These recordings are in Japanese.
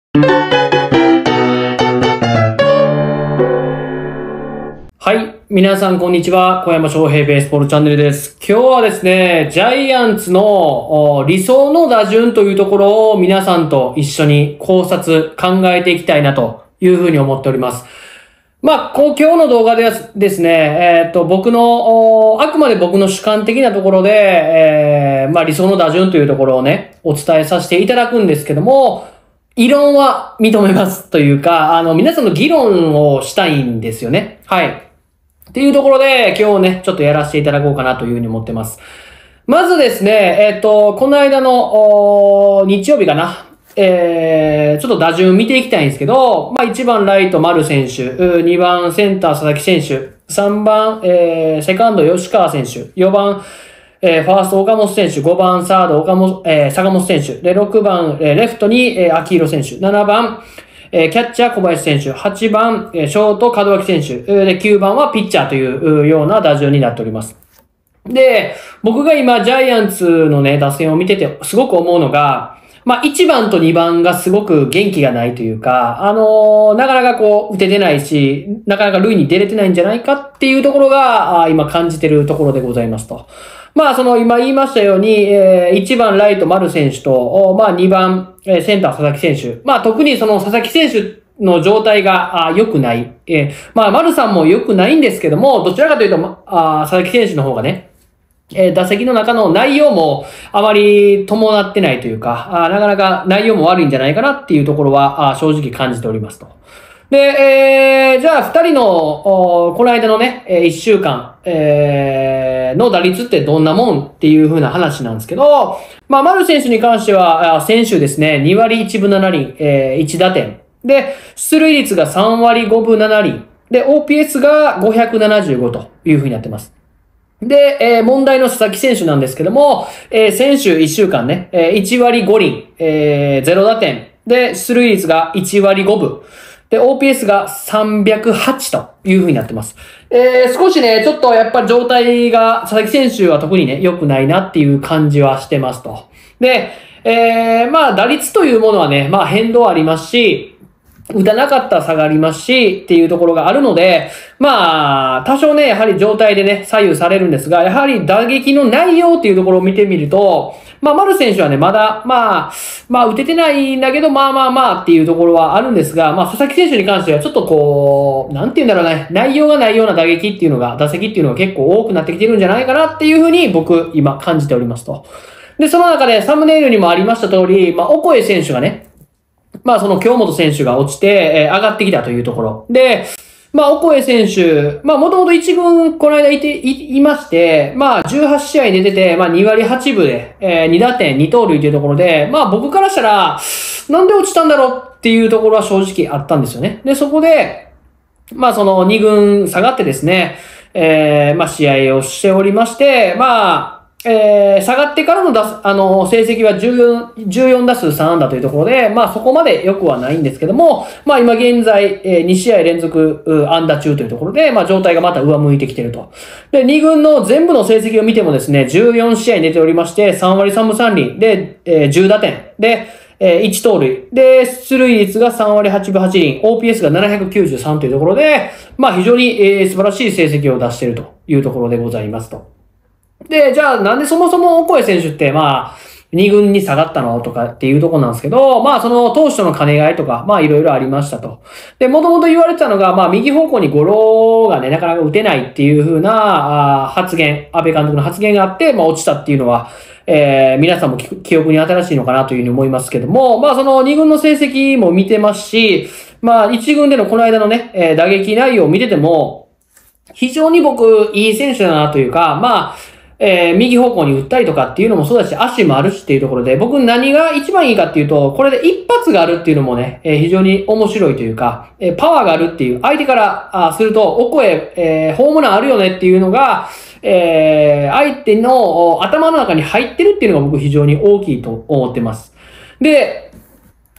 はい。皆さん、こんにちは。小山翔平ベースボールチャンネルです。今日はですね、ジャイアンツの理想の打順というところを皆さんと一緒に考察、考えていきたいなというふうに思っております。今日の動画でですね、あくまで僕の主観的なところで、理想の打順というところをね、お伝えさせていただくんですけども、異論は認めますというか、皆さんの議論をしたいんですよね。はい。っていうところで、今日ね、ちょっとやらせていただこうかなというふうに思ってます。まずですね、この間の、日曜日かな。ちょっと打順見ていきたいんですけど、1番ライト丸選手、2番センター佐々木選手、3番、セカンド吉川選手、4番、ファースト岡本選手、5番サード坂本選手、で、6番、レフトに、秋広選手、7番、キャッチャー小林選手、8番、ショート門脇選手、で、9番はピッチャーというような打順になっております。で、僕が今、ジャイアンツのね、打線を見てて、すごく思うのが、1番と2番がすごく元気がないというか、なかなか打ててないし、なかなか塁に出れてないんじゃないかっていうところが、今感じてるところでございますと。今言いましたように、1番ライト丸選手と、2番、センター佐々木選手。特にその佐々木選手の状態が良くない。丸さんも良くないんですけども、どちらかというと、佐々木選手の方がね、打席の中の内容もあまり伴ってないというか、なかなか内容も悪いんじゃないかなっていうところは正直感じておりますと。で、じゃあ二人の、この間のね、一週間、の打率ってどんなもんっていう風な話なんですけど、丸選手に関しては、先週ですね、2割1分7厘、1打点。で、出塁率が3割5分7厘。で、OPS が575という風になってます。で、問題の佐々木選手なんですけども、先週1週間ね、1割5厘、0打点。で、出塁率が1割5分。で、OPS が308という風になってます。少しね、ちょっとやっぱり状態が、佐々木選手は特にね、良くないなっていう感じはしてますと。で、打率というものはね、変動ありますし、打たなかったら下がりますし、っていうところがあるので、多少ね、やはり状態でね、左右されるんですが、やはり打撃の内容っていうところを見てみると、丸選手はね、まだ、打ててないんだけど、っていうところはあるんですが、佐々木選手に関してはちょっとなんて言うんだろうね、内容がないような打撃っていうのが、打席っていうのが結構多くなってきてるんじゃないかなっていうふうに僕、今感じておりますと。で、その中でサムネイルにもありました通り、オコエ選手がね、その京本選手が落ちて、上がってきたというところ。で、オコエ選手、もともと1軍この間いまして、18試合出てて、2割8分で、2打点2盗塁というところで、僕からしたら、なんで落ちたんだろうっていうところは正直あったんですよね。で、そこで、その2軍下がってですね、試合をしておりまして、下がってからの成績は14打数3安打というところで、そこまで良くはないんですけども、今現在、2試合連続安打中というところで、状態がまた上向いてきていると。で、2軍の全部の成績を見てもですね、14試合出ておりまして、3割3分3厘で、10打点で、1盗塁。で、出塁率が3割8分8厘、OPS が793というところで、非常に、素晴らしい成績を出しているというところでございますと。で、じゃあなんでそもそもオコエ選手って2軍に下がったのとかっていうところなんですけど、その投手との兼ね合いとか、いろいろありましたと。で、もともと言われてたのが、右方向にゴロがね、なかなか打てないっていう風な、発言、安倍監督の発言があって、落ちたっていうのは、皆さんも記憶に新しいのかなというふうに思いますけども、その2軍の成績も見てますし、1軍でのこの間のね、打撃内容を見てても、非常に僕、いい選手だなというか、右方向に打ったりとかっていうのもそうだし、足もあるしっていうところで、僕何が一番いいかっていうと、これで一発があるっていうのもね、非常に面白いというか、パワーがあるっていう、相手からすると、お声、ホームランあるよねっていうのが、相手の頭の中に入ってるっていうのが僕非常に大きいと思ってます。で、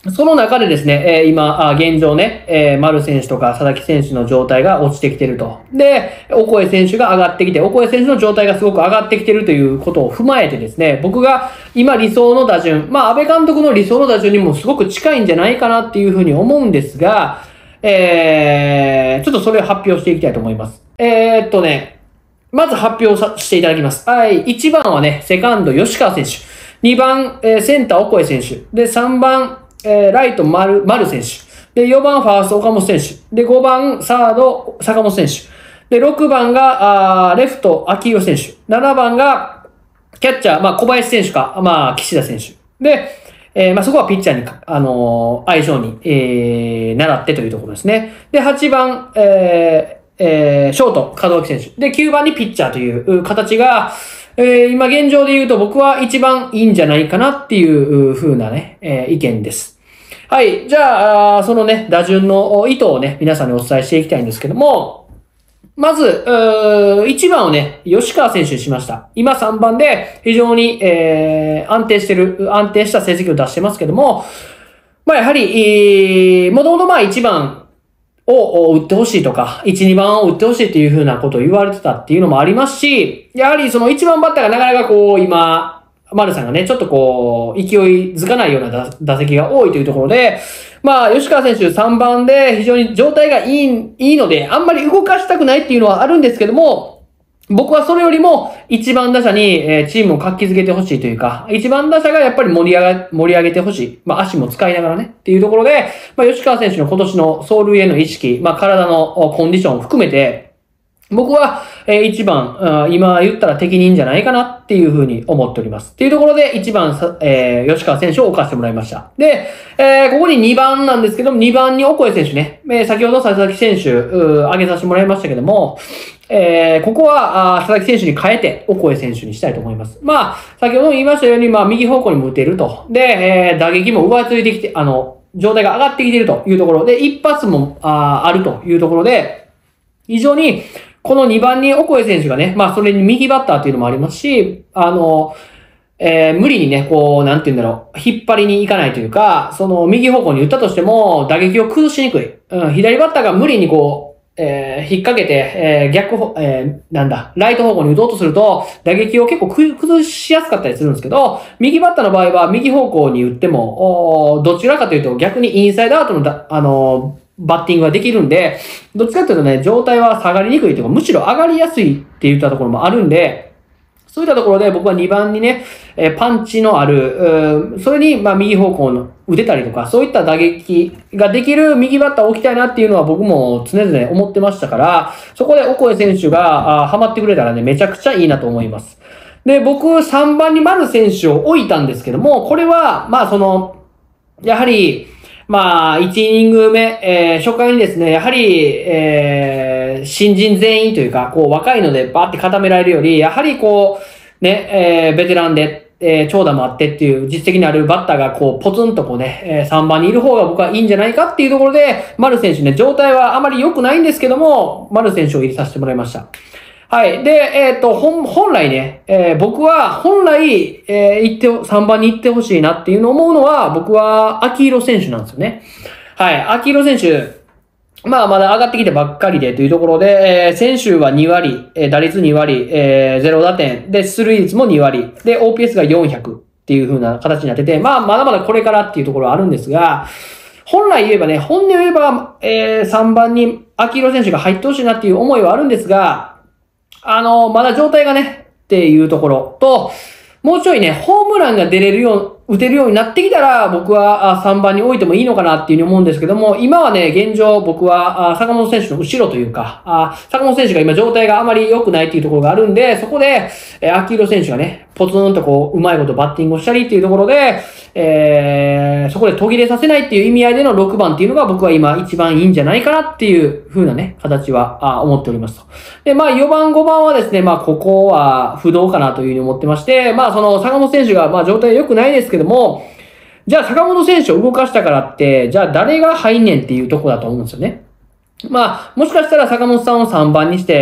その中でですね、今、現状ね、丸選手とか佐々木選手の状態が落ちてきてると。で、オコエ選手が上がってきて、オコエ選手の状態がすごく上がってきてるということを踏まえてですね、僕が今理想の打順、安倍監督の理想の打順にもすごく近いんじゃないかなっていうふうに思うんですが、ちょっとそれを発表していきたいと思います。まず発表していただきます。はい。1番はね、セカンド吉川選手。2番、センターオコエ選手。で、3番、ライト丸選手。で、4番ファースト岡本選手。で、5番サード坂本選手。で、6番が、レフト秋広選手。7番が、キャッチャー、小林選手か、岸田選手。で、そこはピッチャーに、相性に、習ってというところですね。で、8番、ショート、門脇選手。で、9番にピッチャーという形が、今現状で言うと僕は一番いいんじゃないかなっていう風なね、意見です。はい。じゃあ、そのね、打順の意図をね、皆さんにお伝えしていきたいんですけども、まず、1番をね、吉川選手にしました。今3番で非常に、安定した成績を出してますけども、やはり、もともと1番、を打ってほしいとか、1、2番を打ってほしいっていう風なことを言われてたっていうのもありますし、やはりその1番バッターがなかなか今、丸さんがね、ちょっと勢いづかないような打席が多いというところで、吉川選手3番で非常に状態がいいので、あんまり動かしたくないっていうのはあるんですけども、僕はそれよりも一番打者にチームを活気づけてほしいというか、一番打者がやっぱり盛り上げてほしい。足も使いながらねっていうところで、吉川選手の今年の走塁への意識、体のコンディションを含めて、僕は一番、今言ったら適任じゃないかなっていうふうに思っております。っていうところで一番、吉川選手を置かせてもらいました。で、ここに2番なんですけども、2番にオコエ選手ね、先ほど佐々木選手、挙げさせてもらいましたけども、ここは、佐々木選手に変えて、オコエ選手にしたいと思います。先ほど言いましたように、右方向にも打てると。で、打撃も上ついてきて、状態が上がってきているというところで、一発も、あるというところで、非常に、この2番にオコエ選手がね、それに右バッターっていうのもありますし、無理にね、なんて言うんだろう、引っ張りに行かないというか、その右方向に打ったとしても、打撃を崩しにくい。左バッターが無理に引っ掛けて、ライト方向に打とうとすると、打撃を結構崩しやすかったりするんですけど、右バッターの場合は右方向に打っても、どちらかというと逆にインサイドアウトのバッティングができるんで、どっちかというとね、状態は下がりにくいというか、むしろ上がりやすいって言ったところもあるんで、そういったところで僕は2番にね、パンチのある、それに右方向の打てたりとか、そういった打撃ができる右バッターを置きたいなっていうのは僕も常々思ってましたから、そこでオコエ選手がハマってくれたらね、めちゃくちゃいいなと思います。で、僕3番に丸選手を置いたんですけども、これは、やはり、1イニング目、初回にですね、やはり、新人全員というか、若いのでバーって固められるより、やはりベテランで、長打もあってっていう実績のあるバッターがポツンと3番にいる方が僕はいいんじゃないかっていうところで、丸選手ね、状態はあまり良くないんですけども、丸選手を入れさせてもらいました。はい。で、本来ね、僕は本来、3番に行ってほしいなっていうのを思うのは、僕は秋広選手なんですよね。はい。秋広選手、まだ上がってきてばっかりでというところで、先週は2割、打率2割、0打点、で、出塁率も2割、で、OPS が400っていう風な形になってて、まだまだこれからっていうところはあるんですが、本音を言えば、3番に秋広選手が入ってほしいなっていう思いはあるんですが、まだ状態がね、っていうところと、もうちょいね、ホームランが打てるようになってきたら、僕は3番に置いてもいいのかなっていうふうに思うんですけども、今はね、現状僕は坂本選手の後ろというか、坂本選手が今状態があまり良くないっていうところがあるんで、そこで、秋広選手がね、ポツンとうまいことバッティングをしたりっていうところで、そこで途切れさせないっていう意味合いでの6番っていうのが僕は今一番いいんじゃないかなっていう風なね、形は思っておりますと。で、4番、5番はですね、ここは不動かなという風に思ってまして、その坂本選手が状態良くないですけども、じゃあ坂本選手を動かしたからって、じゃあ誰が入んねんっていうところだと思うんですよね。もしかしたら坂本さんを3番にして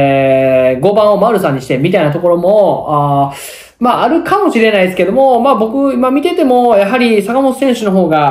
、5番を丸さんにしてみたいなところも、あるかもしれないですけども、僕今見てても、やはり坂本選手の方が、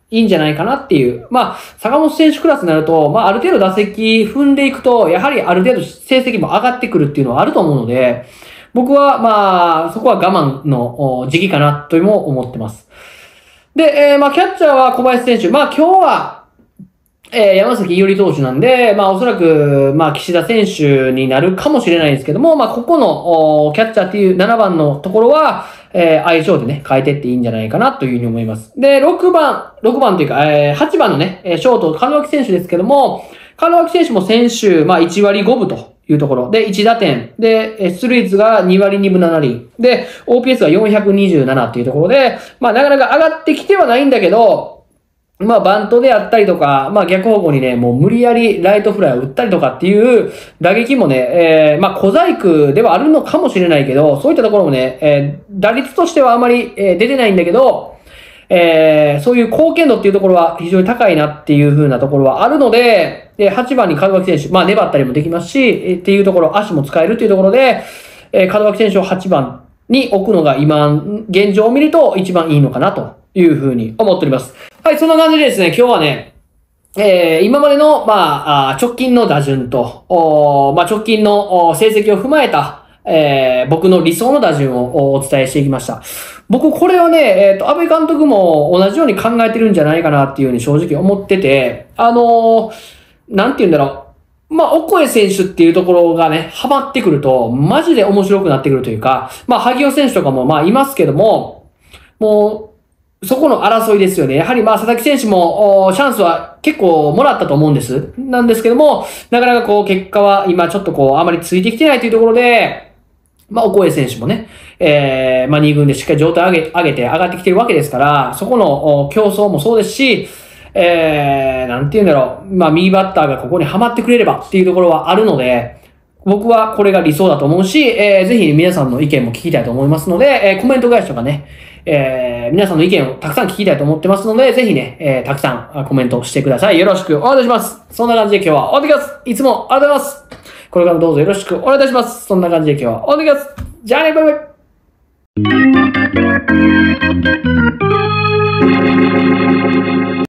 いいんじゃないかなっていう。まあ、坂本選手クラスになると、まあ、ある程度打席踏んでいくと、やはりある程度成績も上がってくるっていうのはあると思うので、僕は、まあ、そこは我慢の時期かなとも思ってます。で、まあ、キャッチャーは小林選手。まあ、今日は、山崎伊織投手なんで、まあおそらく、まあ岸田選手になるかもしれないですけども、まあここのキャッチャーっていう7番のところは、相性でね、変えてっていいんじゃないかなというふうに思います。で、6番というか、8番のね、ショート、門脇選手ですけども、門脇選手も先週、まあ1割5分というところで、1打点。で、出塁率が2割2分7厘。で、OPS が427っていうところで、まあなかなか上がってきてはないんだけど、まあ、バントであったりとか、まあ、逆方向にね、もう無理やりライトフライを打ったりとかっていう打撃もね、まあ、小細工ではあるのかもしれないけど、そういったところもね、打率としてはあまり、出てないんだけど、そういう貢献度っていうところは非常に高いなっていう風なところはあるので、8番に門脇選手、まあ、粘ったりもできますし、っていうところ、足も使えるっていうところで、門脇選手を8番に置くのが今、現状を見ると一番いいのかなという風に思っております。はい、そんな感じでですね、今日はね、今までの、まあ、直近の打順と、まあ、直近の成績を踏まえた、僕の理想の打順をお伝えしていきました。僕、これはね、安倍監督も同じように考えてるんじゃないかなっていうふうに正直思ってて、なんて言うんだろう。まあ、オコエ選手っていうところがね、ハマってくると、マジで面白くなってくるというか、まあ、萩尾選手とかもまあ、いますけども、もう、そこの争いですよね。やはりまあ、佐々木選手も、チャンスは結構もらったと思うんです。なんですけども、なかなかこう、結果は今ちょっとこう、あまりついてきてないというところで、まあ、オコエ選手もね、まあ、2軍でしっかり状態上げて上がってきてるわけですから、そこの競争もそうですし、なんて言うんだろう。まあ、右バッターがここにはまってくれればっていうところはあるので、僕はこれが理想だと思うし、ぜひ皆さんの意見も聞きたいと思いますので、コメント返しとかね、皆さんの意見をたくさん聞きたいと思ってますので、ぜひね、たくさんコメントしてください。よろしくお願いします。そんな感じで今日は終わってきます。いつもありがとうございます。これからもどうぞよろしくお願いいたします。そんな感じで今日は終わってきます。じゃあね、バイバイ。